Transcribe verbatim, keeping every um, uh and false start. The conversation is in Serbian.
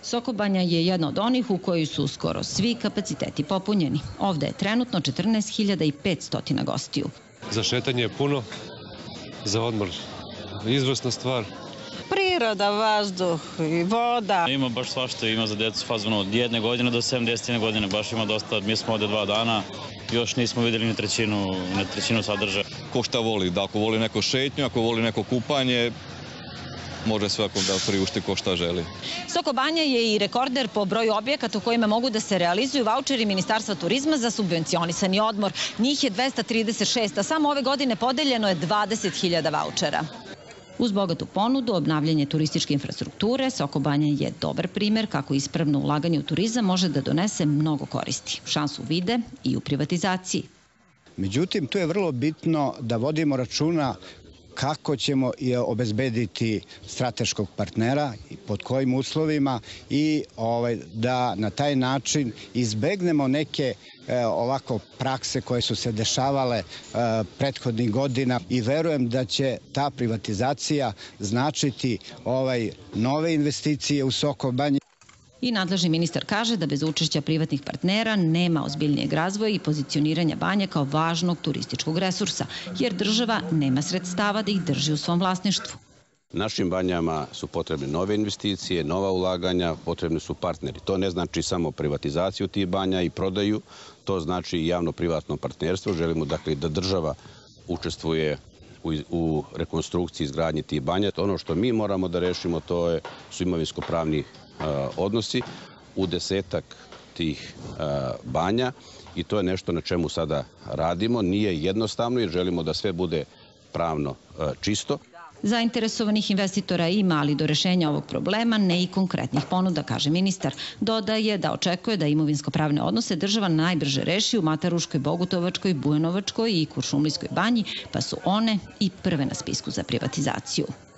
Sokobanja je jedna od onih u kojoj su skoro svi kapaciteti popunjeni. Ovde je trenutno četrnaest hiljada petsto gostiju. Za šetanje je puno, za odmor izvrsna stvar. Priroda, vazduh i voda. Ima baš svašta, ima za djecu fazonu od jedne godine do sedamdesete godine, baš ima dosta. Mi smo ovde dva dana, još nismo videli ni trećinu, ni trećinu sadržaja. Ko šta voli, da ako voli neko šetnju, ako voli neko kupanje, može svakom da priušti ko šta želi. Sokobanja je i rekorder po broju objekata u kojima mogu da se realizuju vaučeri Ministarstva turizma za subvencionisani odmor. Njih je dvesta trideset šest, a samo ove godine podeljeno je dvadeset hiljada vaučera. Uz bogatu ponudu, obnavljanje turističke infrastrukture, Sokobanja je dobar primer kako ispravno ulaganje u turizam može da donese mnogo koristi. Šansu vide i u privatizaciji. Međutim, tu je vrlo bitno da vodimo računa kako ćemo obezbediti strateškog partnera i pod kojim uslovima i da na taj način izbegnemo neke ovako prakse koje su se dešavale prethodnih godina i verujem da će ta privatizacija značiti nove investicije u Sokobanji. I nadležni ministar kaže da bez učešća privatnih partnera nema ozbiljnijeg razvoja i pozicioniranja banje kao važnog turističkog resursa, jer država nema sredstava da ih drži u svom vlasništvu. Našim banjama su potrebne nove investicije, nova ulaganja, potrebni su partneri. To ne znači samo privatizaciju tih banja i prodaju, to znači i javno-privatno partnerstvo. Želimo dakle da država učestvuje u rekonstrukciji i izgradnji tih banja. Ono što mi moramo da rešimo to su imovinsko-pravni odnosi u desetak tih banja i to je nešto na čemu sada radimo. Nije jednostavno jer želimo da sve bude pravno čisto. Zainteresovanih investitora ima, ali do rešenja ovog problema ne i konkretnih ponuda, kaže ministar. Dodaje da očekuje da imovinsko-pravne odnose država najbrže reši u Mataruškoj, Bogutovačkoj, Bujanovačkoj i Kuršumlijskoj banji, pa su one i prve na spisku za privatizaciju.